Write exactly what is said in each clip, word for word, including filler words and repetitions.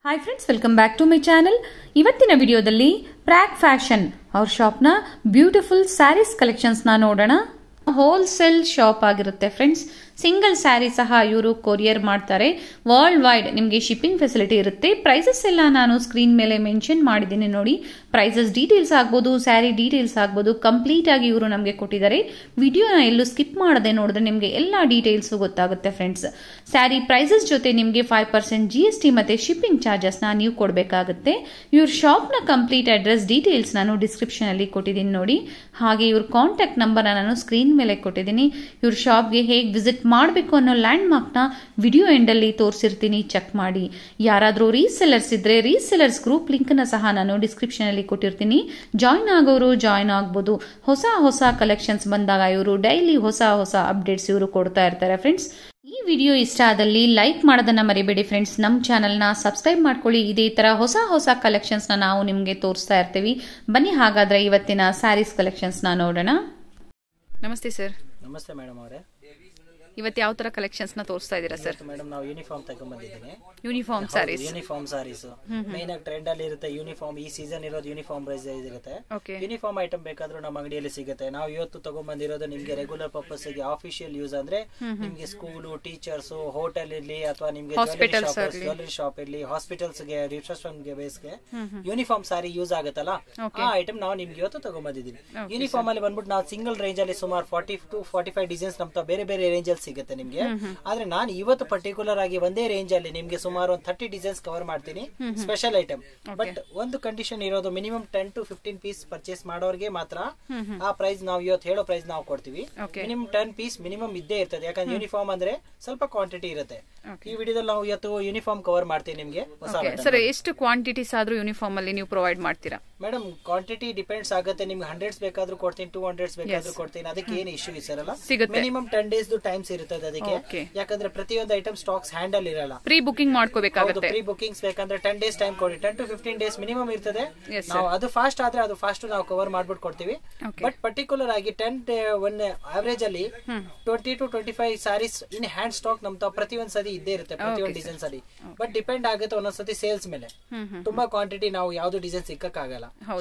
Hi friends, welcome back to my channel. ಇವತ್ತಿನ ವಿಡಿಯೋದಲ್ಲಿ ಪ್ರಾಗ್ fashion ಅವ್ರ ಶಾಪ್ನ ಬ್ಯೂಟಿಫುಲ್ ಸ್ಯಾರೀಸ್ ಕಲೆಕ್ಷನ್ಸ್ನ ನೋಡೋಣ. ಹೋಲ್ಸೇಲ್ ಶಾಪ್ ಆಗಿರುತ್ತೆ ಫ್ರೆಂಡ್ಸ್. ಸಿಂಗಲ್ ಸ್ಯಾರಿ ಸಹ ಇವರು ಕೊರಿಯರ್ ಮಾಡ್ತಾರೆ. ವರ್ಲ್ಡ್ ವೈಡ್ ನಿಮಗೆ ಶಿಪ್ಪಿಂಗ್ ಫೆಸಿಲಿಟಿ ಇರುತ್ತೆ. ಪ್ರೈಸಸ್ ಎಲ್ಲ ನಾನು ಸ್ಕ್ರೀನ್ ಮೇಲೆ ಮೆನ್ಷನ್ ಮಾಡಿದ್ದೀನಿ ನೋಡಿ. ಪ್ರೈಸಸ್ ಡೀಟೇಲ್ಸ್ ಆಗ್ಬೋದು, ಸ್ಯಾರಿ ಡೀಟೇಲ್ಸ್ ಆಗ್ಬೋದು, ಕಂಪ್ಲೀಟ್ ಆಗಿ ಇವರು ನಮಗೆ ಕೊಟ್ಟಿದ್ದಾರೆ. ವಿಡಿಯೋನ ಎಲ್ಲೂ ಸ್ಕಿಪ್ ಮಾಡದೆ ನೋಡಿದ್ರೆ ನಿಮಗೆ ಎಲ್ಲ ಡೀಟೇಲ್ಸು ಗೊತ್ತಾಗುತ್ತೆ ಫ್ರೆಂಡ್ಸ್. ಸ್ಯಾರಿ ಪ್ರೈಸಸ್ ಜೊತೆ ನಿಮಗೆ five percent G S T ಮತ್ತು ಶಿಪ್ಪಿಂಗ್ ಚಾರ್ಜಸ್ನ ನೀವು ಕೊಡಬೇಕಾಗುತ್ತೆ. ಇವ್ರ ಶಾಪ್ನ ಕಂಪ್ಲೀಟ್ ಅಡ್ರೆಸ್ ಡೀಟೇಲ್ಸ್ ನಾನು ಡಿಸ್ಕ್ರಿಪ್ಷನ್ ಅಲ್ಲಿ ಕೊಟ್ಟಿದ್ದೀನಿ ನೋಡಿ. ಹಾಗೆ ಇವ್ರ ಕಾಂಟ್ಯಾಕ್ಟ್ ನಂಬರ್ನ ನಾನು ಸ್ಕ್ರೀನ್ ಮೇಲೆ ಕೊಟ್ಟಿದ್ದೀನಿ. ಇವ್ರ ಶಾಪ್ಗೆ ಹೇಗೆ ವಿಸಿಟ್ ಮಾಡಬೇಕು ಅನ್ನೋ ಲ್ಯಾಂಡ್ ಮಾರ್ಕ್ನ ವಿಡಿಯೋ ಎಂಡಲ್ಲಿ ತೋರಿಸಿರ್ತೀನಿ, ಚೆಕ್ ಮಾಡಿ. ಯಾರಾದರೂ ರೀಸೆಲ್ಲರ್ಸ್ ಇದ್ರೆ ರೀಸೆಲ್ಲರ್ಸ್ ಗ್ರೂಪ್ ಲಿಂಕ್ನ ಸಹ ನಾನು ಡಿಸ್ಕ್ರಿಪ್ಷನ್ ಅಲ್ಲಿ ಕೊಟ್ಟಿರ್ತೀನಿ. ಜಾಯ್ನ್ ಆಗೋರು ಜಾಯ್ನ್ ಆಗ್ಬೋದು. ಹೊಸ ಹೊಸ ಕಲೆಕ್ಷನ್ಸ್ ಬಂದಾಗ ಇವರು ಡೈಲಿ ಹೊಸ ಹೊಸ ಅಪ್ಡೇಟ್ಸ್ ಇವರು ಕೊಡ್ತಾ ಇರ್ತಾರೆ ಫ್ರೆಂಡ್ಸ್. ಈ ವಿಡಿಯೋ ಇಷ್ಟ ಆದಲ್ಲಿ ಲೈಕ್ ಮಾಡೋದನ್ನ ಮರಿಬೇಡಿ ಫ್ರೆಂಡ್ಸ್. ನಮ್ಮ ಚಾನಲ್ನ ಸಬ್ಸ್ಕ್ರೈಬ್ ಮಾಡ್ಕೊಳ್ಳಿ. ಇದೇ ತರ ಹೊಸ ಹೊಸ ಕಲೆಕ್ಷನ್ಸ್ನ ನಾವು ನಿಮಗೆ ತೋರಿಸ್ತಾ ಇರ್ತೀವಿ. ಬನ್ನಿ ಹಾಗಾದ್ರೆ ಇವತ್ತಿನ ಸ್ಯಾರೀಸ್ ಕಲೆಕ್ಷನ್ಸ್ನ ನೋಡೋಣ. ನಮಸ್ತೆ ಸರ್. ನಮಸ್ತೆ ಮೇಡಮ್ ಅವರೇ. ಇವತ್ತು ಯಾವ ತರ ಕಲೆಕ್ಷನ್ಸ್ ನ ತೋರಿಸ್ತಾ ಇದ್ದೀರಾ ಸರ್? ಮೇಡಮ್ ನಾವು ಯೂನಿಫಾರ್ಮ್ ತಗೊಂಡ್ಬಂದಿದ್ದೀನಿ. Uniform saris. Uniform saris main ಆಗಿ ಟ್ರೆಂಡ್ ಅಲ್ಲಿ ಇರುತ್ತೆ. ಯೂನಿಫಾರ್ಮ್ ಈ ಸೀಸನ್ ಇರೋದು ಯೂನಿಫಾರ್ಮ್ ಪ್ರೈಸ್ ಇರುತ್ತೆ. ಯೂನಿಫಾರ್ಮ್ ಐಟಮ್ ಬೇಕಾದ್ರೂ ನಮ್ಮ ಅಂಗಡಿಯಲ್ಲಿ ಸಿಗುತ್ತೆ. ನಾವು ಇವತ್ತು ತಗೊಂಡ್ಬಂದಿರೋದು ನಿಮ್ಗೆ ರೆಗ್ಯುಲರ್ ಪರ್ಪಸ್ ಗೆ ಆಫಿಷಿಯಲ್ ಯೂಸ್ ಅಂದ್ರೆ ನಿಮ್ಗೆ ಸ್ಕೂಲು, ಟೀಚರ್ಸ್, ಹೋಟೆಲ್ ಇರ್ಲಿ ಅಥವಾ ನಿಮ್ಗೆ ಜ್ಯುವೆಲ್ಲರಿ ಶಾಪ್ ಇರ್ಲಿ, ಹಾಸ್ಪಿಟಲ್ಸ್ ಗೆ, ರಿಸೆಪ್ಷನ್ ಗೆ ಬೇಸ್ಗೆ ಯೂನಿಫಾರ್ಮ್ ಸಾರಿ ಯೂಸ್ ಆಗುತ್ತಲ್ಲ, ಆ ಐಟಮ್ ನಾವು ನಿಮ್ಗೆ ಇವತ್ತು ತಗೊಂಡ್ಬಂದಿದ್ದೀವಿ. ಯೂನಿಫಾರ್ಮ್ ಅಲ್ಲಿ ಬಂದ್ಬಿಟ್ಟು ನಾವು ಸಿಂಗಲ್ ರೇಂಜ್ ಅಲ್ಲಿ ಸುಮಾರು forty to forty five designs ನಮ್ಮ ಬೇರೆ ಬೇರೆ ರೇಂಜ್ ಅಲ್ಲಿ ಸಿಗುತ್ತೆ ನಿಮ್ಗೆ. ಆದ್ರೆ ನಾನು ಇವತ್ತು ಪರ್ಟಿಕ್ಯುಲರ್ ಆಗಿ ಒಂದೇ ರೇಂಜ್ ಅಲ್ಲಿ ನಿಮ್ಗೆ ಸುಮಾರು ಒಂದು ಥರ್ಟಿ ಡಿಸೈನ್ಸ್ ಕವರ್ ಮಾಡ್ತೀನಿ. Special item. ಬಟ್ ಒಂದು ಕಂಡೀಷನ್ ಇರೋದು, minimum ten to fifteen piece purchase ಮಾಡೋರಿಗೆ ಮಾತ್ರ ಆ ಪ್ರೈಸ್ ನಾವು ಇವತ್ತು ಹೇಳೋ ಪ್ರೈಸ್ ನಾವು ಕೊಡ್ತೀವಿ. ಮಿನಿಮಮ್ ಟೆನ್ ಪೀಸ್ ಮಿನಿಮಮ್ ಇದ್ದೇ ಇರ್ತದೆ. ಯಾಕಂದ್ರೆ ಯೂನಿಫಾರ್ಮ್ ಅಂದ್ರೆ ಸ್ವಲ್ಪ ಕ್ವಾಂಟಿಟಿ ಇರುತ್ತೆ. ಈ ವಿಡಿಯೋದಲ್ಲಿ ನಾವು ಇವತ್ತು ಯೂನಿಫಾರ್ಮ್ ಕವರ್ ಮಾಡ್ತೀವಿ ನಿಮ್ಗೆ. ಸರ್, ಎಷ್ಟು ಕ್ವಾಂಟಿಟೀಸ್ ಆದ್ರೂ ಯೂನಿಫಾರ್ಮ್ ಅಲ್ಲಿ ನೀವು ಪ್ರೊವೈಡ್ ಮಾಡ್ತೀರಾ? ಮೇಡಮ್ ಕ್ವಾಂಟಿಟಿ ಡಿಪೆಂಡ್ಸ್ ಆಗುತ್ತೆ. ನಿಮ್ಗೆ ಹಂಡ್ರೆಡ್ಸ್ ಬೇಕಾದ್ರೂ ಕೊಡ್ತೀನಿ, ಟೂ ಹಂಡ್ರೆಡ್ಸ್ ಬೇಕಾದ್ರೂ ಕೊಡ್ತೀನಿ. ಅದಕ್ಕೆ ಏನು ಇಶ್ಯೂ ಇರಲ್ಲ. ಮಿನಿಮಮ್ ಟೆನ್ ಡೇಸ್ ಟೈಮ್ಸ್ ಇರ್ತದೆ ಅದಕ್ಕೆ. ಯಾಕಂದ್ರೆ ಪ್ರತಿಯೊಂದು ಐಟಮ್ ಸ್ಟಾಕ್ಸ್ ಹ್ಯಾಂಡಲ್ ಇರಲ್ಲ. ಪ್ರೀ ಬುಕಿಂಗ್ ಮಾಡ್ಕೋಬೇಕಾಗುತ್ತೆ. ಪ್ರೀ ಬುಕಿಂಗ್ಸ್ ಬೇಕಂದ್ರೆ ಟೆನ್ ಡೇಸ್ ಟೈಮ್ ಕೊಡಿ. Ten to fifteen days minimum ಇರ್ತದೆ. ನಾವು ಅದು ಫಾಸ್ಟ್ ಆದ್ರೆ ಅದು ಫಾಸ್ಟ್ ನಾವು ಕವರ್ ಮಾಡ್ಬಿಟ್ಟು ಕೊಡ್ತೀವಿ. ಬಟ್ ಪರ್ಟಿಕ್ಯುಲರ್ ಆಗಿ ಟೆನ್ ಒನ್ ಆವರೇಜ್ ಅಲ್ಲಿ twenty to twenty five saris in hand stock ನಮ್ ಪ್ರತಿಯೊಂದ್ ಸತಿ ಇದ್ದೇ ಇರುತ್ತೆ, ಪ್ರತಿಯೊಂದು ಡಿಸೈನ್ಸ್ ಅಲ್ಲಿ. ಬಟ್ ಡಿಪೆಂಡ್ ಆಗುತ್ತೆ ಒಂದೊಂದ್ಸತಿ ಸೇಲ್ಸ್ ಮೇಲೆ. ತುಂಬಾ ಕ್ವಾಂಟಿಟಿ ನಾವು ಯಾವ್ದು ಡಿಸೈನ್ ಸಿಕ್ಕಕ್ಕಾಗಲ್ಲ.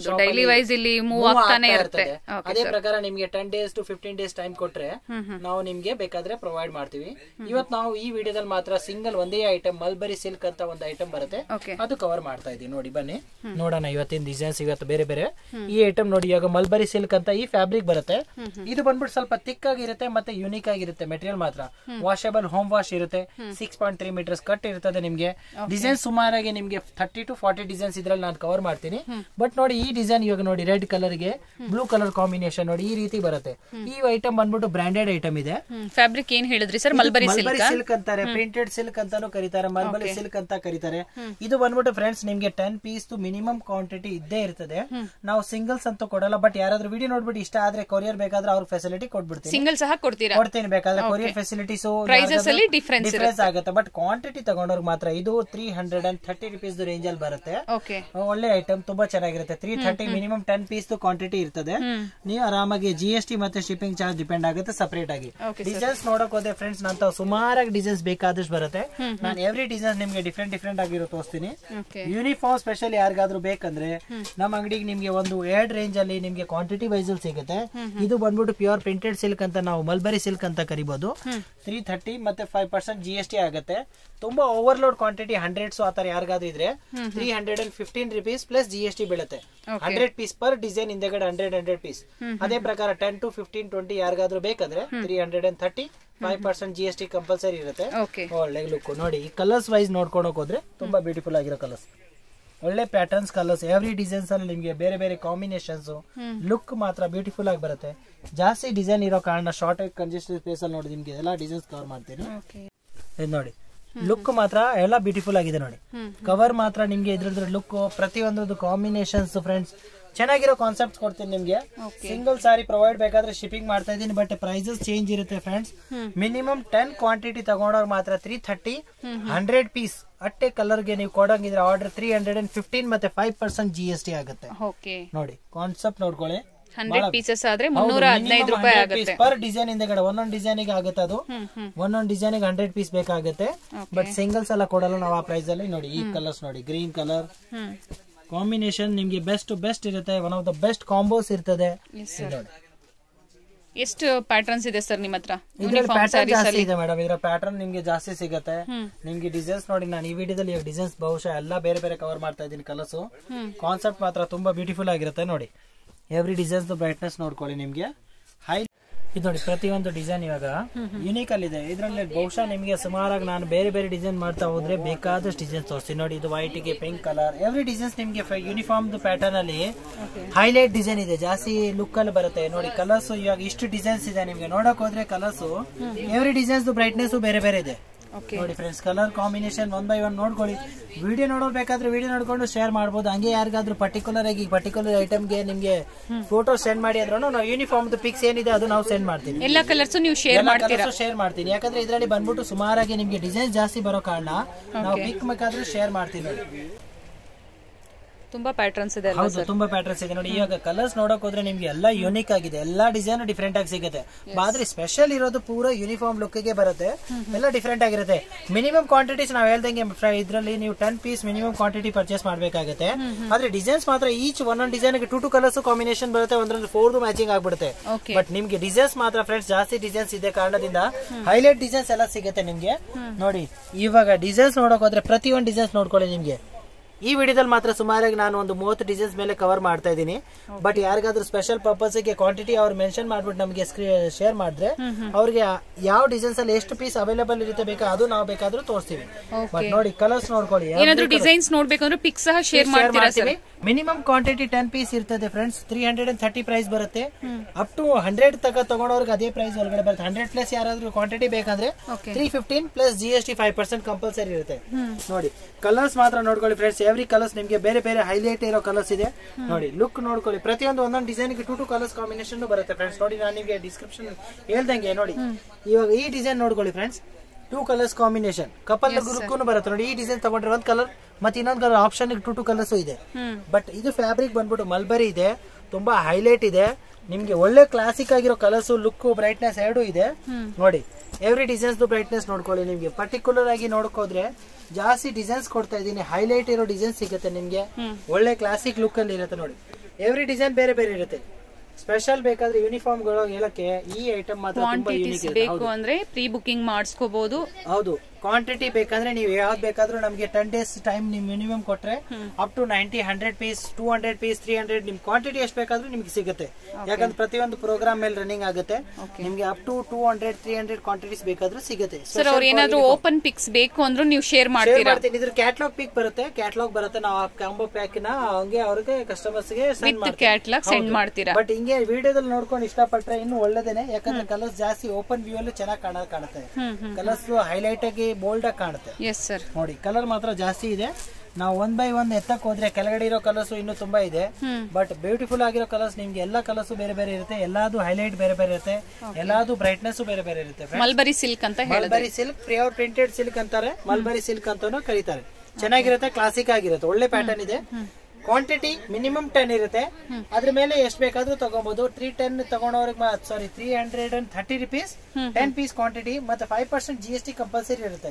ಅದೇ ಪ್ರಕಾರ ನಿಮ್ಗೆ ten days to fifteen days time ಕೊಟ್ರೆ ನಾವು ನಿಮ್ಗೆ ಬೇಕಾದ್ರೆ ಪ್ರೊವೈಡ್ ಮಾಡ್ತೀವಿ. ಇವತ್ತು ನಾವು ಈ ವಿಡಿಯೋದಲ್ಲಿ ಮಾತ್ರ ಸಿಂಗಲ್ ಒಂದೇ ಐಟಮ್ ಮಲ್ಬರಿ ಸಿಲ್ಕ್ ಅಂತ ಒಂದು ಐಟಮ್ ಬರುತ್ತೆ, ಅದು ಕವರ್ ಮಾಡ್ತಾ ಇದೀವಿ ನೋಡಿ. ಬನ್ನಿ ನೋಡೋಣ ಇವತ್ತಿನ ಡಿಸೈನ್ಸ್. ಇವತ್ತು ಬೇರೆ ಬೇರೆ ಈ ಐಟಮ್ ನೋಡಿ. ಇವಾಗ ಮಲ್ಬರಿ ಸಿಲ್ಕ್ ಅಂತ ಈ ಫ್ಯಾಬ್ರಿಕ್ ಬರುತ್ತೆ. ಇದು ಬಂದ್ಬಿಟ್ಟು ಸ್ವಲ್ಪ ತಿಕ್ ಆಗಿರುತ್ತೆ ಮತ್ತೆ ಯೂನಿಕ್ ಆಗಿರುತ್ತೆ. ಮೆಟೀರಿಯಲ್ ಮಾತ್ರ ವಾಷೇಬಲ್, ಹೋಮ್ ವಾಶ್ ಇರುತ್ತೆ. Six point three meters cut ಇರ್ತದೆ ನಿಮ್ಗೆ. ಡಿಸೈನ್ ಸುಮಾರಾಗಿ ನಿಮ್ಗೆ ಥರ್ಟಿ ಟು ಫಾರ್ಟಿ ಡಿಸೈನ್ಸ್ ಇದ್ರಲ್ಲಿ ನಾನು ಕವರ್ ಮಾಡ್ತೀನಿ. ಬಟ್ ನೋಡಿ ಈ ಡಿಸೈನ್ ಇವಾಗ ನೋಡಿ ರೆಡ್ ಕಲರ್ ಗೆ ಬ್ಲೂ ಕಲರ್ ಕಾಂಬಿನೇಷನ್ ನೋಡಿ ಈ ರೀತಿ ಬರುತ್ತೆ. ಈ ಐಟಮ್ ಬಂದ್ಬಿಟ್ಟು ಬ್ರಾಂಡೆಡ್ ಐಟಮ್ ಇದೆ. ಫ್ಯಾಬ್ರಿಕ್ ಏನ್ ಹೇಳಿದ್ರಿ ಸರ್? ಮಲ್ಬರಿ ಸಿಲ್ಕ್ ಅಂತಾರೆ, ಪ್ರಿಂಟೆಡ್ ಸಿಲ್ಕ್ ಅಂತಾನು ಕರೀತಾರೆ, ಮಲ್ಬರಿ ಸಿಲ್ಕ್ ಅಂತ ಕರೀತಾರೆ. ಇದು ಬಂದ್ಬಿಟ್ಟು ಫ್ರೆಂಡ್ಸ್ ನಿಮ್ಗೆ ಟೆನ್ ಪೀಸ್ ಮಿನಿಮಮ್ ಕ್ವಾಂಟಿಟಿ ಇದ್ದೇ ಇರ್ತದೆ. ನಾವು ಸಿಂಗಲ್ಸ್ ಅಂತ ಕೊಡಲ್ಲ. ಬಟ್ ಯಾರಾದ್ರೂ ವಿಡಿಯೋ ನೋಡ್ಬಿಟ್ಟು ಇಷ್ಟ ಆದ್ರೆ ಕೊರಿಯರ್ ಬೇಕಾದ್ರೆ ಅವ್ರ ಫೆಸಿಲಿಟಿ ಕೊಟ್ಬಿಡ್ತೀನಿ. ಸಿಂಗಲ್ ಸಹ ಕೊಡ್ತೀರಾ? ಕೊಡ್ತೀನಿ. ಬೇಕಾದ್ರೆ ಕೊರಿಯರ್ ಫೆಸಿಲಿಟೀಸ್ ಡಿಫರೆನ್ಸ್ ಆಗುತ್ತೆ. ಬಟ್ ಕ್ವಾಂಟಿಟಿ ತಗೊಂಡವ್ರಿಗೆ ಮಾತ್ರ ಇದು three hundred and thirty rupees range ಅಲ್ಲಿ ಬರುತ್ತೆ. ಒಳ್ಳೆ ಐಟಮ್, ತುಂಬಾ ಚೆನ್ನಾಗಿರುತ್ತೆ. Three thirty minimum ten piece quantity ಇರ್ತದೆ. ನೀವು ಆರಾಮಾಗಿ ಜಿ ಎಸ್ ಟಿ ಮತ್ತೆ ಶಿಪ್ಪಿಂಗ್ ಚಾರ್ಜ್ ಡಿಪೆಂಡ್ ಆಗುತ್ತೆ ಸಪರೇಟ್ ಆಗಿ. ಡಿಸೈನ್ಸ್ ನೋಡಕ್ ಹೋದ್ರೆ ಫ್ರೆಂಡ್ಸ್ ನಂತ ಸುಮಾರಾಗಿ ಡಿಸೈನ್ಸ್ ಬೇಕಾದಷ್ಟು ಬರುತ್ತೆ. ನಾನು ಎವ್ರಿ ಡಿಸೈನ್ ನಿಮ್ಗೆ ಡಿಫ್ರೆಂಟ್ ಡಿಫ್ರೆಂಟ್ ಆಗಿರೋ ತೋರಿಸ್ತೀನಿ. ಯೂನಿಫಾರ್ಮ್ ಸ್ಪೆಷಲ್ ಯಾರಿಗಾದ್ರೂ ಬೇಕಂದ್ರೆ ನಮ್ಮ ಅಂಗಡಿಗೆ ನಿಮ್ಗೆ ಒಂದು ಎರಡ್ ರೇಂಜ್ ಅಲ್ಲಿ ನಿಮ್ಗೆ ಕ್ವಾಂಟಿಟಿ ವೈಸ್ ಅಲ್ಲಿ ಸಿಗುತ್ತೆ. ಇದು ಬಂದ್ಬಿಟ್ಟು ಪ್ಯೂರ್ ಪ್ರಿಂಟೆಡ್ ಸಿಲ್ಕ್ ಅಂತ ನಾವು ಮಲ್ಬರಿ ಸಿಲ್ಕ್ ಅಂತ ಕರಿಬಹುದು. ತ್ರೀ ಥರ್ಟಿ ಮತ್ತೆ five percent G S T ಆಗುತ್ತೆ. ತುಂಬಾ ಓವರ್ಲೋಡ್ ಕ್ವಾಂಟಿಟಿ ಹಂಡ್ರೆಡ್ಸ್ ಆತರ ಯಾರಿಗಾದ್ರೂ ಇದ್ರೆ three hundred and fifteen rupees plus G S T ಬೀಳುತ್ತೆ. ಹಂಡ್ರೆಡ್ ಪೀಸ್ ಪರ್ ಡಿಸೈನ್ ಹಿಂದೆಗಡೆ ಹಂಡ್ರೆಡ್ ಹಂಡ್ರೆಡ್ ಪೀಸ್. ಅದೇ ಪ್ರಕಾರ ಟೆನ್ ಟು ಫಿಫ್ಟೀನ್ ಟ್ವೆಂಟಿ ಯಾರಿಗಾದ್ರೂ ಬೇಕಾದ್ರೆ three hundred and thirty five percent G S T compulsory ಇರುತ್ತೆ. ಒಳ್ಳೆ ಲುಕ್ ನೋಡಿ. ಈ ಕಲರ್ಸ್ ವೈಸ್ ನೋಡ್ಕೊಂಡೋಗ್ ಹೋದ್ರೆ ತುಂಬಾ ಬ್ಯೂಟಿಫುಲ್ ಆಗಿರೋ ಕಲರ್ಸ್, ಒಳ್ಳೆ ಪ್ಯಾಟರ್ನ್ಸ್ ಕಲರ್ಸ್. ಎವ್ರಿ ಡಿಸೈನ್ಸ್ ಅಲ್ಲಿ ನಿಮ್ಗೆ ಬೇರೆ ಬೇರೆ ಕಾಂಬಿನೇಷನ್ಸ್, ಲುಕ್ ಮಾತ್ರ ಬ್ಯೂಟಿಫುಲ್ ಆಗಿ ಬರುತ್ತೆ. ಜಾಸ್ತಿ ಡಿಸೈನ್ ಇರೋ ಕಾರಣ ಶಾರ್ಟ್ ಆಗಿ ಕಂಜೆಸ್ಟೆಡ್ ಸ್ಪೇಸ್ ಅಲ್ಲಿ ನೋಡಿ ನಿಮ್ಗೆ ಎಲ್ಲಾ ಡಿಸೈನ್ಸ್ ಕವರ್ ಮಾಡ್ತೀನಿ. ಇದು ನೋಡಿ ಲುಕ್ ಮಾತ್ರ ಎಲ್ಲ ಬ್ಯೂಟಿಫುಲ್ ಆಗಿದೆ ನೋಡಿ. ಕವರ್ ಮಾತ್ರ ನಿಮ್ಗೆ ಇದ್ರದ್ರ ಲುಕ್ ಪ್ರತಿಯೊಂದು ಕಾಂಬಿನೇಷನ್ಸ್ ಫ್ರೆಂಡ್ಸ್ ಚೆನ್ನಾಗಿರೋ ಕಾನ್ಸೆಪ್ಟ್ ಕೊಡ್ತೀನಿ ನಿಮ್ಗೆ. ಸಿಂಗಲ್ ಸಾರಿ ಪ್ರೊವೈಡ್ ಬೇಕಾದ್ರೆ ಶಿಪ್ಪಿಂಗ್ ಮಾಡ್ತಾ ಇದೀನಿ. ಬಟ್ ಪ್ರೈಸಸ್ ಚೇಂಜ್ ಇರುತ್ತೆ ಫ್ರೆಂಡ್ಸ್. ಮಿನಿಮಮ್ ಟೆನ್ ಕ್ವಾಂಟಿಟಿ ತಗೊಂಡವ್ರು ಮಾತ್ರ ತ್ರೀ ಥರ್ಟಿ ಹಂಡ್ರೆಡ್ ಪೀಸ್ ಅಟ್ಟೆ ಕಲರ್ ಗೆ ನೀವು ಕೊಡಂಗಿದ್ರೆ order three hundred and fifteen ಮತ್ತೆ five percent G S T ಆಗುತ್ತೆ ನೋಡಿ. ಕಾನ್ಸೆಪ್ಟ್ ನೋಡ್ಕೊಳ್ಳಿ. ಹಂಡ್ರೆಡ್ ಪೀಸಸ್ ಆದ್ರೆ ಮುನ್ನೂರ ಹದಿನೈದು ರೂಪಾಯಿ ಆಗುತ್ತೆ ಪರ್ ಡಿಸೈನ್ ಇಂದಗಡೆ ಒಂದೊಂದು ಡಿಸೈನ್ ಗೆ ಆಗುತ್ತೆ ಅದು ಒಂದೊಂದು ಡಿಸೈನ್ ಗೆ ಹಂಡ್ರೆಡ್ ಪೀಸ್ ಬೇಕಾಗುತ್ತೆ ಬಟ್ ಸಿಂಗಲ್ಸ್ ಎಲ್ಲ ಕೊಡಲ್ಲ ನಾವು ಆ ಪ್ರೈಸ್ ಅಲ್ಲಿ ನೋಡಿ ಈ ಕಲರ್ಸ್ ನೋಡಿ ಗ್ರೀನ್ ಕಲರ್ ಕಾಂಬಿನೇಷನ್ ನಿಮ್ಗೆ ಬೆಸ್ಟ್ ಬೆಸ್ಟ್ ಇರುತ್ತೆ one of the best combos ಇರ್ತದೆ ಎಷ್ಟು ಪ್ಯಾಟರ್ನ್ಸ್ ಇದೆ ಸರ್ ನಿಮ್ಮ ಹತ್ರ ಜಾಸ್ತಿ ಇದೆ ಮೇಡಮ್ ಇದರ ಪ್ಯಾಟರ್ನ್ ನಿಮ್ಗೆ ಜಾಸ್ತಿ ಸಿಗುತ್ತೆ ನಿಮ್ಗೆ ಡಿಸೈನ್ಸ್ ನೋಡಿ ನಾನು ಈ ವಿಡಿಯೋದಲ್ಲಿ ಡಿಸೈನ್ಸ್ ಬಹುಶಃ ಎಲ್ಲ ಬೇರೆ ಬೇರೆ ಕವರ್ ಮಾಡ್ತಾ ಇದ್ದೀನಿ ಕಲರ್ಸ್ ಕಾನ್ಸೆಪ್ಟ್ ಮಾತ್ರ ತುಂಬಾ ಬ್ಯೂಟಿಫುಲ್ ಆಗಿರುತ್ತೆ ನೋಡಿ ಎವ್ರಿ ಡಿಸೈನ್ಸ್ ಬ್ರೈಟ್ನೆಸ್ ನೋಡ್ಕೊಳ್ಳಿ ನಿಮ್ಗೆ ಹೈ ಇದು ನೋಡಿ ಪ್ರತಿಯೊಂದು ಡಿಸೈನ್ ಇವಾಗ ಯುನೀಕ್ ಅಲ್ಲಿ ಇದೆ ಇದರಲ್ಲಿ ಬಹುಶಃ ನಿಮ್ಗೆ ಸುಮಾರಾಗಿ ನಾನು ಬೇರೆ ಬೇರೆ ಡಿಸೈನ್ ಮಾಡ್ತಾ ಹೋದ್ರೆ ಬೇಕಾದಷ್ಟು ಡಿಸೈನ್ಸ್ ತೋರಿಸ್ತೀನಿ ನೋಡಿ ಇದು ವೈಟ್ ಗೆ ಪಿಂಕ್ ಕಲರ್ ಎವ್ರಿ ಡಿಸೈನ್ಸ್ ನಿಮ್ಗೆ ಯೂನಿಫಾರ್ಮ್ ಪ್ಯಾಟರ್ನ್ ಅಲ್ಲಿ ಹೈಲೈಟ್ ಡಿಸೈನ್ ಇದೆ ಜಾಸ್ತಿ ಲುಕ್ ಅಲ್ಲಿ ಬರುತ್ತೆ ನೋಡಿ ಕಲರ್ಸ್ ಇವಾಗ ಇಷ್ಟು ಡಿಸೈನ್ಸ್ ಇದೆ ನಿಮ್ಗೆ ನೋಡಕ್ ಹೋದ್ರೆ ಕಲರ್ಸ್ ಎವ್ರಿ ಡಿಸೈನ್ಸ್ ಬ್ರೈಟ್ನೆಸ್ ಬೇರೆ ಬೇರೆ ಇದೆ ನೋಡಿ friends colour combination one by one ನೋಡ್ಕೊಳ್ಳಿ ವಿಡಿಯೋ ನೋಡಬೇಕಾದ್ರೆ ವಿಡಿಯೋ ನೋಡ್ಕೊಂಡು ಶೇರ್ ಮಾಡಬಹುದು ಹಂಗೆ ಯಾರಿಗಾದ್ರೂ ಪರ್ಟಿಕ್ಯುಲರ್ ಆಗಿ ಪರ್ಟಿಕ್ಯುಲರ್ ಐಟಮ್ ಗೆ ನಿಮ್ಗೆ ಫೋಟೋ ಸೆಂಡ್ ಮಾಡಿ ಅಂದ್ರೂ ನಾವು ಯೂನಿಫಾರ್ಮ್ ಪಿಕ್ಸ್ ಏನಿದೆ ಅದು ನಾವು ಸೆಂಡ್ ಮಾಡ್ತೀವಿ ಎಲ್ಲ ಕಲರ್ಸ್ ನೀವು ಶೇರ್ ಮಾಡ್ತೀರಾ ಶೇರ್ ಮಾಡ್ತೀನಿ ಯಾಕಂದ್ರೆ ಇದರಲ್ಲಿ ಬಂದ್ಬಿಟ್ಟು ಸುಮಾರಾಗಿ ನಿಮ್ಗೆ ಡಿಸೈನ್ ಜಾಸ್ತಿ ಬರೋ ಕಾರಣ ನಾವು ಪಿಕ್ ಬೇಕಾದ್ರೆ ಶೇರ್ ಮಾಡ್ತೀವಿ ನೋಡಿ ತುಂಬಾ ಪ್ಯಾಟರ್ನ್ಸ್ ಇದೆ ಹೌದು ತುಂಬಾ ಪ್ಯಾಟರ್ನ್ಸ್ ಇದೆ ನೋಡಿ ಇವಾಗ ಕಲರ್ಸ್ ನೋಡಕ್ ಹೋದ್ರೆ ನಿಮ್ಗೆ ಎಲ್ಲಾ ಯೂನಿಕ್ ಆಗಿದೆ ಎಲ್ಲಾ ಡಿಸೈನ್ ಡಿಫ್ರೆಂಟ್ ಆಗಿ ಸಿಗುತ್ತೆ ಆದ್ರೆ ಸ್ಪೆಷಲ್ ಇರೋದು ಪೂರಾ ಯೂನಿಫಾರ್ಮ್ ಲುಕ್ ಗೆ ಬರುತ್ತೆ ಎಲ್ಲ ಡಿಫ್ರೆಂಟ್ ಆಗಿರುತ್ತೆ ಮಿನಿಮಮ್ ಕ್ವಾಂಟಿಟೀಸ್ ನಾವ್ ಹೇಳ್ದಂಗೆ ಇದ್ರಲ್ಲಿ ನೀವು ten piece minimum quantity purchase ಮಾಡ್ಬೇಕಾಗುತ್ತೆ ಆದ್ರೆ ಡಿಸೈನ್ಸ್ ಮಾತ್ರ ಈಚ್ ಒಂದೊಂದು design two two colours combination ಬರುತ್ತೆ ಒಂದ್ರಲ್ಲಿ ಫೋರ್ ಮ್ಯಾಚಿಂಗ್ ಆಗ್ಬಿಡುತ್ತೆ ಬಟ್ ನಿಮ್ಗೆ ಡಿಸೈನ್ಸ್ ಮಾತ್ರ ಫ್ರೆಂಡ್ಸ್ ಜಾಸ್ತಿ ಡಿಸೈನ್ಸ್ ಇದೆ ಕಾರಣದಿಂದ ಹೈಲೈಟ್ ಡಿಸೈನ್ಸ್ ಎಲ್ಲ ಸಿಗುತ್ತೆ ನಿಮ್ಗೆ ನೋಡಿ ಇವಾಗ ಡಿಸೈನ್ಸ್ ನೋಡಕ್ ಹೋದ್ರೆ ಪ್ರತಿಯೊಂದು ಡಿಸೈನ್ಸ್ ನೋಡ್ಕೊಳ್ಳಿ ನಿಮ್ಗೆ ಈ ವಿಡಿಯೋದಲ್ಲಿ ಮಾತ್ರ ಸುಮಾರಾಗಿ ನಾನು ಒಂದು ಮೂವತ್ತು ಡಿಸೈನ್ಸ್ ಮೇಲೆ ಕವರ್ ಮಾಡ್ತಾ ಇದ್ದೀನಿ ಬಟ್ ಯಾರಿಗಾದ್ರೂ ಸ್ಪೆಷಲ್ ಪರ್ಪಸ್ ಗೆ ಕ್ವಾಂಟಿಟಿ ಅವ್ರು ಮೆನ್ಷನ್ ಮಾಡ್ಬಿಟ್ಟು ನಮಗೆ ಶೇರ್ ಮಾಡಿದ್ರೆ ಅವ್ರಿಗೆ ಯಾವ ಡಿಸೈನ್ಸ್ ಅಲ್ಲಿ ಎಷ್ಟು ಪೀಸ್ ಅವೈಲೇಬಲ್ ಇರುತ್ತೆ ಬೇಕಾ ಅದು ನಾವು ಬೇಕಾದ್ರೂ ತೋರಿಸ್ತೀವಿ ಬಟ್ ನೋಡಿ ಕಲರ್ಸ್ ನೋಡ್ಕೊಳ್ಳಿ ಏನಾದ್ರೂ ಡಿಸೈನ್ಸ್ ನೋಡ್ಬೇಕಂದ್ರೆ ಪಿಕ್ ಸಹ ಶೇರ್ ಮಾಡ್ತೀವಿ ಮಿನಿಮಮ್ ಕ್ವಾಂಟಿಟಿ ಟೆನ್ ಪೀಸ್ ಇರ್ತದೆ friends three hundred and thirty price ಬರುತ್ತೆ ಅಪ್ ಟು ಹಂಡ್ರೆಡ್ ತಗ ತಗೊಂಡವ್ರಿಗೆ ಅದೇ ಪ್ರೈಸ್ ಒಳಗಡೆ ಬರುತ್ತೆ ಹಂಡ್ರೆಡ್ ಪ್ಲಸ್ ಯಾರಾದ್ರೂ ಕ್ವಾಂಟಿಟಿ ಬೇಕಂದ್ರೆ three fifteen plus G S T five percent compulsory ಇರುತ್ತೆ ನೋಡಿ ಕಲರ್ಸ್ ಮಾತ್ರ ನೋಡ್ಕೊಳ್ಳಿ ಫ್ರೆಂಡ್ಸ್ ಎವ್ರಿ ಕಲರ್ಸ್ ನಿಮ್ಗೆ ಬೇರೆ ಬೇರೆ ಹೈಲೈಟ್ ಇರೋ ಕಲರ್ಸ್ ಇದೆ ನೋಡಿ ಲುಕ್ ನೋಡ್ಕೊಳ್ಳಿ ಪ್ರತಿಯೊಂದು ಒಂದೊಂದು ಡಿಸೈನ್ ಗೆ ಟೂ ಟೂ ಕಲರ್ಸ್ ಕಾಂಬಿನೇಷನ್ ಬರುತ್ತೆ ಫ್ರೆಂಡ್ಸ್ ನೋಡಿ ನಾನು ನಿಮಗೆ ಡಿಸ್ಕ್ರಿಪ್ಷನ್ ಹೇಳ್ದಂಗೆ ನೋಡಿ ಇವಾಗ ಈ ಡಿಸೈನ್ ನೋಡ್ಕೊಳ್ಳಿ friends two colours combination couple look ಬರುತ್ತೆ ನೋಡಿ ಈ ಡಿಸೈನ್ ತಗೊಂಡ್ರೆ ಒಂದ್ ಕಲರ್ ಮತ್ತೆ ಇನ್ನೊಂದು colour option two two colours ಇದೆ ಬಟ್ ಇದು ಫ್ಯಾಬ್ರಿಕ್ ಬಂದ್ಬಿಟ್ಟು ಮಲ್ಬರಿ ಇದೆ ತುಂಬಾ ಹೈಲೈಟ್ ಇದೆ ನಿಮ್ಗೆ ಒಳ್ಳೆ ಕ್ಲಾಸಿಕ್ ಆಗಿರೋ ಕಲರ್ಸ್ ಲುಕ್ ಬ್ರೈಟ್ನೆಸ್ ಎರಡು ಇದೆ ನೋಡಿ ಎವ್ರಿ ಡಿಸೈನ್ಸ್ ಬ್ರೈಟ್ನೆಸ್ ನೋಡ್ಕೊಳ್ಳಿ ನಿಮ್ಗೆ ಪರ್ಟಿಕ್ಯುಲರ್ ಆಗಿ ನೋಡ್ಕೋದ್ರೆ ಜಾಸ್ತಿ ಡಿಸೈನ್ಸ್ ಕೊಡ್ತಾ ಇದೀನಿ ಹೈಲೈಟ್ ಇರೋ ಡಿಸೈನ್ ಸಿಗುತ್ತೆ ನಿಮ್ಗೆ ಒಳ್ಳೆ ಕ್ಲಾಸಿಕ್ ಲುಕ್ ಅಲ್ಲಿ ಇರುತ್ತೆ ನೋಡಿ ಎವ್ರಿ ಡಿಸೈನ್ ಬೇರೆ ಬೇರೆ ಇರುತ್ತೆ ಸ್ಪೆಷಲ್ ಬೇಕಾದ್ರೆ ಯೂನಿಫಾರ್ಮ್ ಗಳು ಹೇಳಕ್ಕೆ ಈ ಐಟಮ್ ಮಾತ್ರ ತುಂಬಾ ಯೂನಿಕ್ ಬೇಕು ಅಂದ್ರೆ ಪ್ರೀ ಬುಕಿಂಗ್ ಮಾಡಿಸ್ಕೋಬಹುದು ಹೌದು ಕ್ವಾಂಟಿಟಿ ಬೇಕಂದ್ರೆ ನೀವು ಯಾವ್ದು ಬೇಕಾದ್ರೂ ನಮ್ಗೆ ಟೆನ್ ಡೇಸ್ ಟೈಮ್ ನಿಮ್ ಮಿನಿಮಮ್ ಕೊಟ್ರೆ up to ninety hundred piece two hundred piece three hundred ನಿಮ್ ಕ್ವಾಂಟಿಟಿ ಎಷ್ಟು ಬೇಕಾದ್ರೂ ನಿಮ್ಗೆ ಸಿಗುತ್ತೆ ಯಾಕಂದ್ರೆ ಪ್ರತಿಯೊಂದು ಪ್ರೋಗ್ರಾಮ್ ಮೇಲೆ ರನ್ನಿಂಗ್ ಆಗುತ್ತೆ ನಿಮ್ಗೆ up to two hundred three hundred quantities ಬೇಕಾದ್ರೂ ಸಿಗುತ್ತೆ ಸರ್ ಅವ್ರು ಏನಾದ್ರೂ ಓಪನ್ ಪಿಕ್ಸ್ ಬೇಕು ಅಂದ್ರೂ ನೀವು ಶೇರ್ ಮಾಡ್ತೀರಾ ಇದ್ರ ಕ್ಯಾಟ್ಲಾಗ್ ಪಿಕ್ ಬರುತ್ತೆ ಕ್ಯಾಟ್ಲಾಗ್ ಬರುತ್ತೆ ನಾವು ಕಾಂಬೋ ಪ್ಯಾಕ್ ನ ಹಂಗೆ ಅವ್ರಿಗೆ ಕಸ್ಟಮರ್ಸ್ ಗೆ ಕ್ಯಾಟ್ಲಾಗ್ ಸೆಂಡ್ ಮಾಡ್ತೀರಾ ಬಟ್ ಹಿಂಗೆ ವಿಡಿಯೋದಲ್ಲಿ ನೋಡ್ಕೊಂಡು ಇಷ್ಟಪಟ್ರೆ ಇನ್ನು ಒಳ್ಳೇದೇನೆ ಯಾಕಂದ್ರೆ ಕಲರ್ಸ್ ಜಾಸ್ತಿ ಓಪನ್ ವ್ಯೂ ಅಲ್ಲಿ ಚೆನ್ನಾಗಿ ಕಾಣ ಕಾಣುತ್ತೆ ಕಲರ್ಸ್ ಹೈಲೈಟ್ ಆಗಿ ಬೋಲ್ಡ್ ಆಗಿ ಕಾಣುತ್ತೆ ನೋಡಿ ಕಲರ್ ಮಾತ್ರ ಜಾಸ್ತಿ ಇದೆ ನಾವು ಒನ್ ಬೈ ಒನ್ ಎತ್ತಕ್ ಹೋದ್ರೆ ಕೆಳಗಡೆ ಇರೋ ಕಲರ್ಸ್ ಇನ್ನು ತುಂಬಾ ಇದೆ ಬಟ್ ಬ್ಯೂಟಿಫುಲ್ ಆಗಿರೋ ಕಲರ್ಸ್ ನಿಮ್ಗೆ ಎಲ್ಲಾ ಕಲರ್ಸ್ ಬೇರೆ ಬೇರೆ ಇರುತ್ತೆ ಎಲ್ಲಾದು ಹೈಲೈಟ್ ಬೇರೆ ಬೇರೆ ಇರುತ್ತೆ ಎಲ್ಲಾದು ಬ್ರೈಟ್ನೆಸ್ ಬೇರೆ ಬೇರೆ ಇರುತ್ತೆ ಮಲ್ಬರಿ ಸಿಲ್ಕ್ ಅಂತ mulberry silk pure printed silk ಅಂತಾರೆ ಮಲ್ಬರಿ ಸಿಲ್ಕ್ ಅಂತಾನು ಕರೀತಾರೆ ಚೆನ್ನಾಗಿರುತ್ತೆ ಕ್ಲಾಸಿಕ್ ಆಗಿರುತ್ತೆ ಒಳ್ಳೆ ಪ್ಯಾಟರ್ನ್ ಇದೆ ಕ್ವಾಂಟಿಟಿ ಮಿನಿಮಮ್ ಟೆನ್ ಇರುತ್ತೆ ಅದ್ರ ಮೇಲೆ ಎಷ್ಟು ಬೇಕಾದ್ರೂ ತಗೋಬಹುದು ತ್ರೀ ಟೆನ್ ತಗೊಂಡವ್ರಿಗೆ sorry three hundred and thirty rupees ten piece quantity ಮತ್ತೆ five percent G S T compulsory ಇರುತ್ತೆ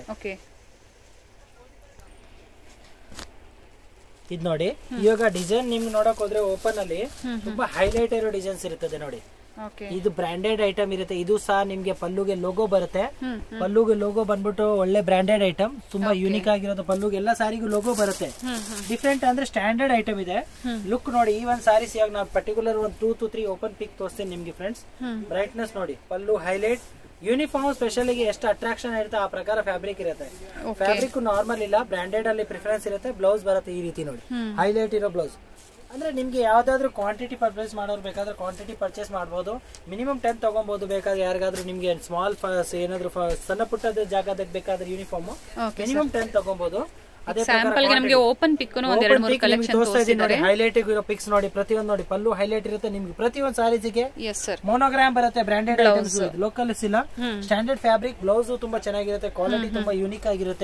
ಇದ್ ನೋಡಿ ಇವಾಗ ಡಿಸೈನ್ ನಿಮ್ಗೆ ನೋಡಕ್ ಹೋದ್ರೆ ಓಪನ್ ಅಲ್ಲಿ ತುಂಬಾ ಹೈಲೈಟ್ ಇರೋ ಡಿಸೈನ್ಸ್ ಇರುತ್ತದೆ ನೋಡಿ ಇದು ಬ್ರಾಂಡೆಡ್ ಐಟಮ್ ಇರುತ್ತೆ ಇದು ಸಹ ನಿಮ್ಗೆ ಪಲ್ಲುಗೆ ಲೋಗೋ ಬರುತ್ತೆ ಪಲ್ಲುಗೆ ಲೋಗೋ ಬಂದ್ಬಿಟ್ಟು ಒಳ್ಳೆ ಬ್ರಾಂಡೆಡ್ ಐಟಮ್ ತುಂಬಾ ಯೂನಿಕ್ ಆಗಿರೋದು ಪಲ್ಲುಗೆ ಎಲ್ಲ ಸಾರಿಗೂ ಲೋಗೋ ಬರುತ್ತೆ ಡಿಫ್ರೆಂಟ್ ಅಂದ್ರೆ ಸ್ಟ್ಯಾಂಡರ್ಡ್ ಐಟಮ್ ಇದೆ ಲುಕ್ ನೋಡಿ ಈ ಒಂದ್ ಸಾರೀಸ್ ಇವಾಗ ನಾವು ಪರ್ಟಿಕ್ಯುಲರ್ ಒಂದು two to three open pick ತೋರಿಸ್ತೇನೆ ನಿಮ್ಗೆ ಫ್ರೆಂಡ್ಸ್ ಬ್ರೈಟ್ನೆಸ್ ನೋಡಿ ಪಲ್ಲು ಹೈಲೈಟ್ ಯೂನಿಫಾರ್ಮ್ ಸ್ಪೆಷಲ್ ಗೆ ಎಷ್ಟು ಅಟ್ರಾಕ್ಷನ್ ಇರುತ್ತೆ ಆ ಪ್ರಕಾರ ಫ್ಯಾಬ್ರಿಕ್ ಇರುತ್ತೆ ಫ್ಯಾಬ್ರಿಕ್ ನಾರ್ಮಲ್ ಇಲ್ಲ ಬ್ರಾಂಡೆಡ್ ಅಲ್ಲಿ ಪ್ರಿಫರೆನ್ಸ್ ಇರುತ್ತೆ ಬ್ಲೌಸ್ ಬರುತ್ತೆ ಈ ರೀತಿ ನೋಡಿ ಹೈಲೈಟ್ ಇರೋ ಬ್ಲೌಸ್ ಅಂದ್ರೆ ನಿಮ್ಗೆ ಯಾವ್ದಾದ್ರು ಕ್ವಾಂಟಿಟಿ ಪರ್ಚೇಸ್ ಮಾಡೋರು ಬೇಕಾದ್ರೆ ಕ್ವಾಂಟಿಟಿ ಪರ್ಚೇಸ್ ಮಾಡಬಹುದು ಮಿನಿಮಮ್ ಟೆನ್ ತಗೊಬಹುದು ಬೇಕಾದ್ರೆ ಯಾರಿಗಾದ್ರೂ ನಿಮ್ಗೆ ಸ್ಮಾಲ್ ಏನಾದ್ರು ಸಣ್ಣ ಪುಟ್ಟದ ಜಾಗದಾಗ ಬೇಕಾದ್ರೆ ಯೂನಿಫಾರ್ಮ್ ಮಿನಿಮಮ್ ಟೆನ್ ತಗೊಬಹುದು ಓಪನ್ ಪಿಕ್ ಹೈಲೈಟ್ ಇರೋ ಪಿಕ್ಸ್ ನೋಡಿ ಪ್ರತಿಯೊಂದು ನೋಡಿ ಪಲ್ಲು ಹೈಲೈಟ್ ಇರುತ್ತೆ ನಿಮ್ಗೆ ಪ್ರತಿಯೊಂದು ಸಾರೀಸ್ಗೆ ಮೋನೋಗ್ರಾಮ್ ಬರುತ್ತೆ ಬ್ರಾಂಡೆಡ್ ಲೋಕಲ್ ಇಲ್ಲ ಸ್ಟ್ಯಾಂಡರ್ಡ್ ಫ್ಯಾಬ್ರಿಕ್ ಬ್ಲೌಸ್ ತುಂಬಾ ಚೆನ್ನಾಗಿರುತ್ತೆ ಕ್ವಾಲಿಟಿ ತುಂಬಾ ಯೂನಿಕ್ ಆಗಿರುತ್ತೆ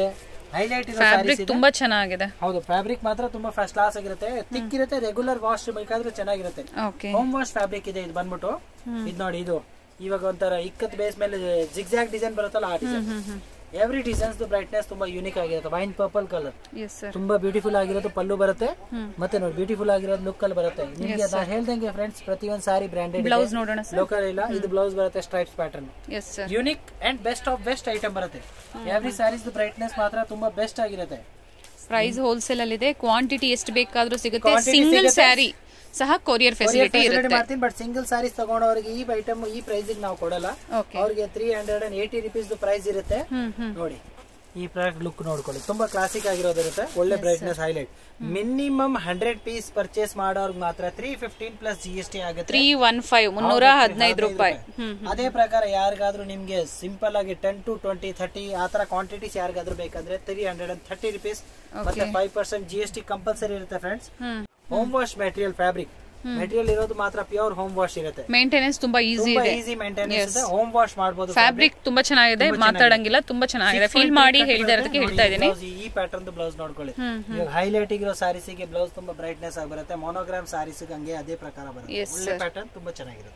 ಹೈಲೈಟ್ ಇರೋ ಫ್ಯಾಬ್ರಿಕ್ ತುಂಬಾ ಚೆನ್ನಾಗಿದೆ. ಹೌದು, ಫ್ಯಾಬ್ರಿಕ್ ಮಾತ್ರ ತುಂಬಾ ಫಸ್ಟ್ ಕ್ಲಾಸ್ ಆಗಿರುತ್ತೆ, ತಿಕ್ ಇರುತ್ತೆ, ರೆಗ್ಯುಲರ್ ವಾಶ್ ಬೇಕಾದ್ರೆ ಚೆನ್ನಾಗಿರುತ್ತೆ. ಹೋಮ್ ವಾಶ್ ಫ್ಯಾಬ್ರಿಕ್ ಇದೆ ಇದು ಬಂದ್ಬಿಟ್ಟು. ಇದು ನೋಡಿ, ಇದು ಇವಾಗ ಒಂಥರ ಇಕ್ಕತ್ ಬೇಸ್ ಮೇಲೆ ಜಿಗ್ಜಾಗ್ ಡಿಸೈನ್ ಬರುತ್ತಲ್ಲ ಆ ಡಿಸೈನ್. ಎವ್ರಿ ಡಿಸೈನ್ಸ್ ಬ್ರೈಟ್ನೆಸ್ ತುಂಬಾ ಯೂನಿಕ್ ಆಗಿರುತ್ತೆ. ವೈನ್ ಪರ್ಪಲ್ ಕಲರ್ ತುಂಬಾ ಬ್ಯೂಟಿಫುಲ್ ಆಗಿರೋದು ಪಲ್ಲು ಬರುತ್ತೆ, ಮತ್ತೆ ನೋಡಿ ಬ್ಯೂಟಿಫುಲ್ ಆಗಿರೋದು ಲುಕ್ ಅಲ್ಲಿ ಬರುತ್ತೆ ನಿಮ್ಗೆ. ನಾನು ಹೇಳ್ದಂಗೆ ಫ್ರೆಂಡ್ಸ್, ಪ್ರತಿಯೊಂದು ಸಾರಿ ಬ್ರಾಂಡೆಡ್, ಬ್ಲೌಸ್ ನೋಡೋಣ ಲೋಕಲ್ ಇಲ್ಲ. ಇದು ಬ್ಲೌಸ್ ಬರುತ್ತೆ stripes pattern, unique and best of best item ಬರುತ್ತೆ. ಎವ್ರಿ ಸಾರೀಸ್ ಬ್ರೈಟ್ನೆಸ್ ಮಾತ್ರ ತುಂಬಾ ಬೆಸ್ಟ್ ಆಗಿರುತ್ತೆ. ಪ್ರೈಸ್ ಹೋಲ್ಸೇಲ್ ಅಲ್ಲಿ ಇದೆ, ಕ್ವಾಂಟಿಟಿ ಎಷ್ಟು ಬೇಕಾದ್ರೂ ಸಿಗುತ್ತೆ. ಸಿಂಗಲ್ ಸ್ಯಾರಿ ಸಹ ಕೊರಿಯರ್ ಫೆಸಿಲಿಟಿ ಇರುತ್ತೆ. ಮಾಡ್ತೀನಿ, ಬಟ್ ಸಿಂಗಲ್ ಸಾರೀಸ್ ತಗೊಂಡವ್ರಿಗೆ ಈ ಐಟಮ್ ಈ ಪ್ರೈಸ್ ನಾವು ಕೊಡಲ್ಲ. ಅವ್ರಿಗೆ three hundred and eighty rupees price ಇರುತ್ತೆ. ನೋಡಿ ಈ ಪ್ರಾಡಕ್ಟ್ ಲುಕ್ ನೋಡ್ಕೊಳ್ಳಿ, ತುಂಬಾ ಕ್ಲಾಸಿಕ್ ಆಗಿರೋದಿರುತ್ತೆ, ಒಳ್ಳೆ brightness highlight. Minimum hundred piece purchase ಮಾಡೋರ್ಗೆ ಮಾತ್ರ three fifteen plus G S T ಆಗುತ್ತೆ. ತ್ರೀ ಒನ್ ಫೈವ್ ಮುನ್ನೂರ ಹದಿನೈದು ರೂಪಾಯಿ. ಅದೇ ಪ್ರಕಾರ ಯಾರಿಗಾದ್ರೂ ನಿಮ್ಗೆ ಸಿಂಪಲ್ ಆಗಿ ಟೆನ್ ಟು ಟ್ವೆಂಟಿ ಥರ್ಟಿ ಆತರ ಕ್ವಾಂಟಿಟೀಸ್ ಯಾರಿಗಾದ್ರೂ ಬೇಕಂದ್ರೆ three hundred and thirty rupees ಮತ್ತೆ five percent G S T compulsory ಇರುತ್ತೆ friends. Home wash material fabric material ಇರೋದು ಮಾತ್ರ ಪ್ಯೂರ್ ಹೋಮ್ ವಾಶ್ ಇರುತ್ತೆ. ಮೇಂಟೆನೆನ್ಸ್ ತುಂಬಾ ಈಸಿ ಇದೆ, ಈಸಿ ಮೇಂಟೆನೆನ್ಸ್ ಇದೆ, ಹೋಮ್ ವಾಶ್ ಮಾಡಬಹುದು. ಫ್ಯಾಬ್ರಿಕ್ ತುಂಬಾ ಚೆನ್ನಾಗಿದೆ, ಮಾತಾಡಂಗಿಲ್ಲ, ತುಂಬಾ ಚೆನ್ನಾಗಿದೆ. ಫೀಲ್ ಮಾಡಿ ಹೇಳ್ತಾ ಇರೋದಕ್ಕೆ ಹೇಳ್ತಾ ಇದ್ದೀನಿ. ಈ ಪ್ಯಾಟರ್ನ್ ಬ್ಲೌಸ್ ನೋಡ್ಕೊಳ್ಳಿ, ಇವಾಗ ಹೈಲೈಟ್ ಇರೋ ಸಾರೀಸ್ ಗೆ ಬ್ಲೌಸ್ ತುಂಬಾ ಬ್ರೈಟ್ನೆಸ್ ಆಗಿ ಬರುತ್ತೆ. ಮೊನೋಗ್ರಾಮ್ ಸಾರೀಸ್ ಹಂಗೆ ಅದೇ ಪ್ರಕಾರ ಬರುತ್ತೆ. ಒಳ್ಳೆ ಪ್ಯಾಟರ್ನ್, ತುಂಬಾ ಚೆನ್ನಾಗಿರುತ್ತೆ.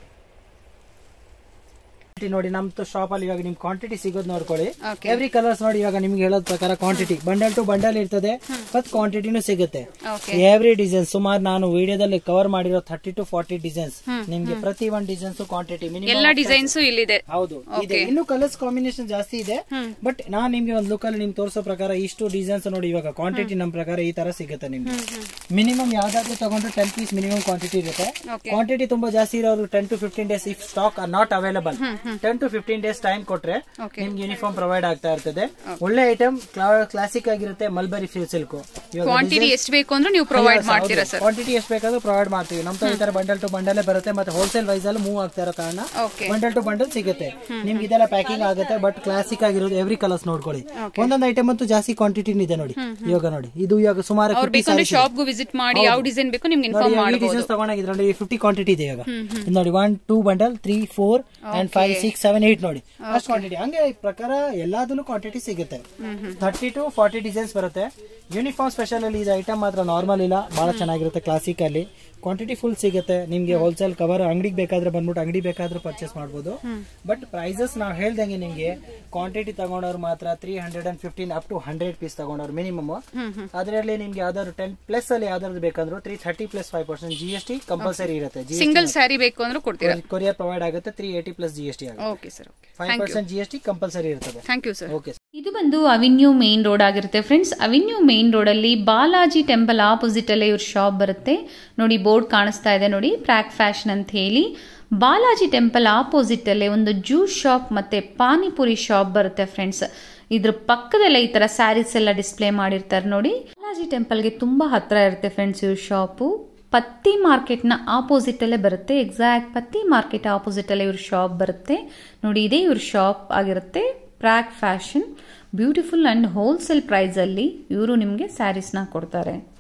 ನೋಡಿ ನಮ್ದು ಶಾಪ್ ಅಲ್ಲಿ ಇವಾಗ ನಿಮ್ ಕ್ವಾಂಟಿಟಿ ಸಿಗೋದು ನೋಡ್ಕೊಳ್ಳಿ. ಎವ್ರಿ ಕಲರ್ಸ್ ನೋಡಿ, ಇವಾಗ ನಿಮ್ಗೆ ಹೇಳೋದ್ ಪ್ರಕಾರ ಕ್ವಾಂಟಿಟಿ ಬಂಡಲ್ ಟು ಬಂಡಲ್ ಇರ್ತದೆ, ಮತ್ ಕ್ವಾಂಟಿಟಿನೂ ಸಿಗುತ್ತೆ. ಎವ್ರಿ ಡಿಸೈನ್ ಸುಮಾರು ನಾನು ವಿಡಿಯೋದಲ್ಲಿ ಕವರ್ ಮಾಡಿರೋ ಥರ್ಟಿ ಟು ಫಾರ್ಟಿ ಡಿಸೈನ್ಸ್ ನಿಮ್ಗೆ ಪ್ರತಿ ಒಂದ್ ಡಿಸೈನ್ಸ್ ಕ್ವಾಂಟಿಟಿ ಎಲ್ಲ ಡಿಸೈನ್ಸ್ ಇಲ್ಲಿದೆ. ಹೌದು, ಇದೆ. ಇನ್ನು ಕಲರ್ಸ್ ಕಾಂಬಿನೇಷನ್ ಜಾಸ್ತಿ ಇದೆ, ಬಟ್ ನಾನ್ ನಿಮ್ಗೆ ಒಂದ್ ಲುಕ್ ಅಲ್ಲಿ ನಿಮ್ಗೆ ತೋರಿಸೋ ಪ್ರಕಾರ ಇಷ್ಟು ಡಿಸೈನ್ಸ್ ನೋಡಿ. ಇವಾಗ ಕ್ವಾಂಟಿಟಿ ನಮ್ ಪ್ರಕಾರ ಈ ತರ ಸಿಗುತ್ತೆ ನಿಮ್ಗೆ. ಮಿನಿಮಮ್ ಯಾವ್ದಾದ್ರು ತಗೊಂಡ್ರೆ ಟೆನ್ ಪೀಸ್ ಮಿನಿಮಮ್ ಕ್ವಾಂಟಿಟಿ ಇರುತ್ತೆ. ಕ್ವಾಂಟಿಟಿ ತುಂಬಾ ಜಾಸ್ತಿ ಇರೋರು ten to fifteen days if stock are not available ten to fifteen days time ಕೊಟ್ರೆ ನಿಮ್ಗೆ ಯೂನಿಫಾರ್ಮ್ ಪ್ರೊವೈಡ್ ಆಗ್ತಾ ಇರ್ತದೆ. ಒಳ್ಳೆ ಐಟಮ್, ಕ್ಲಾಸಿಕ್ ಆಗಿರುತ್ತೆ. ಮಲ್ಬರಿ ಸಿಲ್ಕ್ ಕ್ವಾಂಟಿಟಿ ಎಷ್ಟು ಬೇಕು ಅಂದ್ರೆ ನೀವು ಪ್ರೊವೈಡ್ ಮಾಡ್ತೀರಾ ಸರ್? ಕ್ವಾಂಟಿಟಿ ಎಷ್ಟು ಬೇಕಾದ್ರೂ ಪ್ರೊವೈಡ್ ಮಾಡ್ತೀವಿ. ನಮ್ದು ಈ ತರ ಬಂಡಲ್ ಟು ಬಂಡಲ್ ಬರುತ್ತೆ, ಮತ್ತೆ ಹೋಲ್ಸೇಲ್ ವೈಸ್ ಅಲ್ಲಿ ಮೂವ್ ಆಗ್ತಾ ಇರೋ ಕಾರಣ ಬಂಡಲ್ ಟು ಬಂಡಲ್ ಸಿಗುತ್ತೆ ನಿಮ್ಗೆ. ಇದೆಲ್ಲ ಪ್ಯಾಕಿಂಗ್ ಆಗುತ್ತೆ, ಬಟ್ ಕ್ಲಾಸಿಕ್ ಆಗಿರೋದು ಎವ್ರಿ ಕಲರ್ಸ್ ನೋಡ್ಕೊಳ್ಳಿ. ಒಂದೊಂದು ಐಟಮ್ ಅಂತೂ ಜಾಸ್ತಿ ಕ್ವಾಂಟಿಟಿ ಇದೆ ನೋಡಿ. ಇವಾಗ ನೋಡಿ, ಇದು ಇವಾಗ ಸುಮಾರು ಶಾಪ್ ಗೂ ವಿಸಿಟ್ ಮಾಡಿ ಯಾವ ಡಿಸೈನ್ ಬೇಕು ನಿಮ್ಗೆ ಇನ್ಫಾರ್ಮ್ ಮಾಡಬಹುದು. ತಗೊಂಡಾಗ ಇದರಲ್ಲಿ ಫಿಫ್ಟಿ ಕ್ವಾಂಟಿಟಿ ಇದೆ. ಇವಾಗ ನೋಡಿ, one two bundle, three four and five six seven eight ನೋಡಿ ಅಷ್ಟು ಕ್ವಾಂಟಿಟಿ. ಹಂಗೆ ಈ ಪ್ರಕಾರ ಎಲ್ಲಾದಲ್ಲೂ ಕ್ವಾಂಟಿಟಿ ಸಿಗುತ್ತೆ. ಥರ್ಟಿ ಟು ಫಾರ್ಟಿ ಡಿಸೈನ್ಸ್ ಬರುತ್ತೆ. ಯೂನಿಫಾರ್ಮ್ ಸ್ಪೆಷಲ್ ಅಲ್ಲಿ ಇದು ಐಟಮ್ ಮಾತ್ರ ನಾರ್ಮಲ್ ಇಲ್ಲ, ಬಹಳ ಚೆನ್ನಾಗಿರುತ್ತೆ. ಕ್ಲಾಸಿಕ್ ಅಲ್ಲಿ ಕ್ವಾಂಟಿಟಿ ಫುಲ್ ಸಿಗುತ್ತೆ ನಿಮ್ಗೆ. ಹೋಲ್ಸೇಲ್ ಕವರ್ ಅಂಗಡಿಗೆ ಬೇಕಾದ್ರೆ ಬಂದ್ಬಿಟ್ಟು ಅಂಗಡಿ ಬೇಕಾದ್ರೂ ಪರ್ಚೇಸ್ ಮಾಡಬಹುದು. ಬಟ್ ಪ್ರೈಸಸ್ ನಾವು ಹೇಳ್ದಂಗೆ ನಿಮ್ಗೆ ಕ್ವಾಂಟಿಟಿ ತಗೊಂಡವ್ರು ಮಾತ್ರ three hundred and fifteen up to hundred piece ತಗೊಂಡವ್ರು ಮಿನಿಮಮ್. ಅದರಲ್ಲಿ ನಿಮ್ಗೆ ಯಾವ್ದಾದ್ರು ಟೆನ್ ಪ್ಲಸ್ ಅಲ್ಲಿ ಯಾವ್ದಾದ್ರು ಬೇಕಂದ್ರೆ three thirty plus five percent G S T compulsory ಇರುತ್ತೆ. ಸಿಂಗಲ್ ಸ್ಯಾರಿ ಬೇಕು ಅಂದ್ರೆ ಕೊಡ್ತೀರಾ, ಕೊರಿಯರ್ ಪ್ರೊವೈಡ್ ಆಗುತ್ತೆ. Three eighty plus G S T okay sir, five percent G S T compulsory ಇರ್ತದೆ. Thank you sir. ಓಕೆ. ಇದು ಬಂದು ಅವೆನ್ಯೂ ಮೇನ್ ರೋಡ್ ಆಗಿರುತ್ತೆ friends. Avenue main road ಅಲ್ಲಿ ಬಾಲಾಜಿ ಟೆಂಪಲ್ ಆಪೋಸಿಟ್ ಅಲ್ಲೇ ಇವ್ರ ಶಾಪ್ ಬರುತ್ತೆ ನೋಡಿ. ಬೋರ್ಡ್ ಕಾಣಿಸ್ತಾ ಇದೆ ನೋಡಿ, ಪ್ರಾಕ್ ಫ್ಯಾಷನ್ ಅಂತ ಹೇಳಿ. ಬಾಲಾಜಿ ಟೆಂಪಲ್ ಆಪೋಸಿಟ್ ಅಲ್ಲೇ ಒಂದು ಜ್ಯೂಸ್ ಶಾಪ್ ಮತ್ತೆ ಪಾನಿಪುರಿ ಶಾಪ್ ಬರುತ್ತೆ ಫ್ರೆಂಡ್ಸ್. ಇದ್ರ ಪಕ್ಕದಲ್ಲೇ ಈ ತರ ಸ್ಯಾರೀಸ್ ಎಲ್ಲ ಡಿಸ್ಪ್ಲೇ ಮಾಡಿರ್ತಾರೆ ನೋಡಿ. ಬಾಲಾಜಿ ಟೆಂಪಲ್ಗೆ ತುಂಬಾ ಹತ್ರ ಇರುತ್ತೆ ಫ್ರೆಂಡ್ಸ್ ಇವ್ರ ಶಾಪು. ಪತ್ತಿ ಮಾರ್ಕೆಟ್ನ ಆಪೋಸಿಟ್ ಅಲ್ಲೇ ಬರುತ್ತೆ. ಎಕ್ಸಾಕ್ಟ್ ಪತ್ತಿ ಮಾರ್ಕೆಟ್ ಆಪೋಸಿಟ್ ಅಲ್ಲೇ ಇವ್ರ ಶಾಪ್ ಬರುತ್ತೆ ನೋಡಿ. ಇದೇ ಇವ್ರ ಶಾಪ್ ಆಗಿರುತ್ತೆ, ಪ್ರಾಕ್ fashion. Beautiful and wholesale price ಅಲ್ಲಿ ಇವರು ನಿಮಗೆ ಸ್ಯಾರೀಸ್ನ ಕೊಡ್ತಾರೆ.